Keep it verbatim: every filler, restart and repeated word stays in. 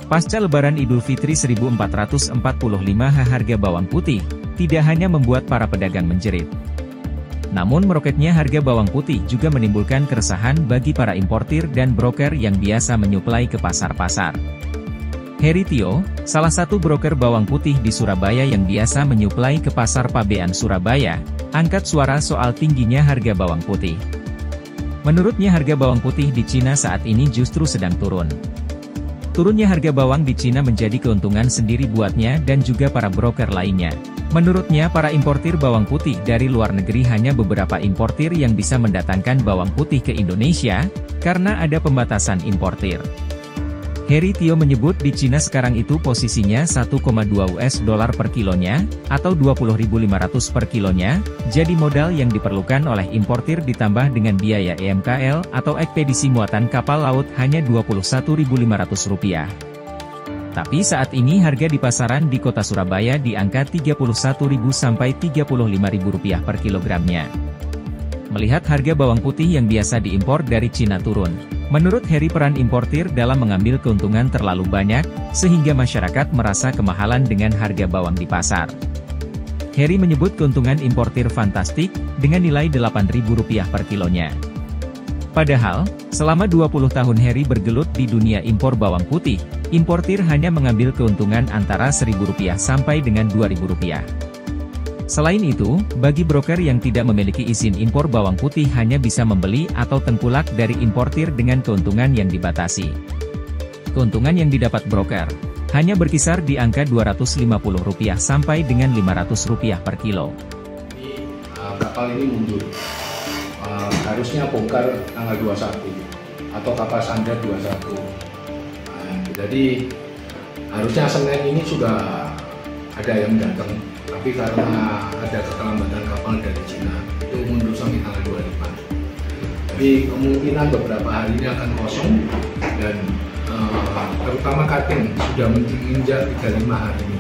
Pasca Lebaran Idul Fitri seribu empat ratus empat puluh lima harga bawang putih tidak hanya membuat para pedagang menjerit. Namun meroketnya harga bawang putih juga menimbulkan keresahan bagi para importir dan broker yang biasa menyuplai ke pasar-pasar. Heri Tio, salah satu broker bawang putih di Surabaya yang biasa menyuplai ke pasar Pabean Surabaya, angkat suara soal tingginya harga bawang putih. Menurutnya harga bawang putih di Cina saat ini justru sedang turun. Turunnya harga bawang di Cina menjadi keuntungan sendiri buatnya dan juga para broker lainnya. Menurutnya para importir bawang putih dari luar negeri hanya beberapa importir yang bisa mendatangkan bawang putih ke Indonesia, karena ada pembatasan importir. Heri Tio menyebut di Cina sekarang itu posisinya satu koma dua U S dollar per kilonya, atau dua puluh ribu lima ratus per kilonya, jadi modal yang diperlukan oleh importir ditambah dengan biaya E M K L atau ekspedisi muatan kapal laut hanya dua puluh satu ribu lima ratus rupiah. Tapi saat ini harga di pasaran di kota Surabaya di angka tiga puluh satu ribu sampai tiga puluh lima ribu rupiah per kilogramnya. Melihat harga bawang putih yang biasa diimpor dari Cina turun, menurut Heri peran importir dalam mengambil keuntungan terlalu banyak, sehingga masyarakat merasa kemahalan dengan harga bawang di pasar. Heri menyebut keuntungan importir fantastik, dengan nilai delapan ribu rupiah per kilonya. Padahal, selama dua puluh tahun Heri bergelut di dunia impor bawang putih, importir hanya mengambil keuntungan antara seribu rupiah sampai dengan dua ribu rupiah. Selain itu, bagi broker yang tidak memiliki izin impor bawang putih hanya bisa membeli atau tengkulak dari importir dengan keuntungan yang dibatasi. Keuntungan yang didapat broker hanya berkisar di angka dua ratus lima puluh rupiah sampai dengan lima ratus rupiah per kilo. Ini, uh, kapal ini mundur. Uh, harusnya bongkar tanggal dua puluh satu atau kapal sandar dua puluh satu. Nah, jadi harusnya Senin ini sudah ada yang datang. Tapi karena ada keterlambatan kapal dari Cina, itu mundur sampai tanggal dua puluh lima. Jadi kemungkinan beberapa hari ini akan kosong, dan uh, terutama cutting sudah menginjak tiga puluh lima hari ini.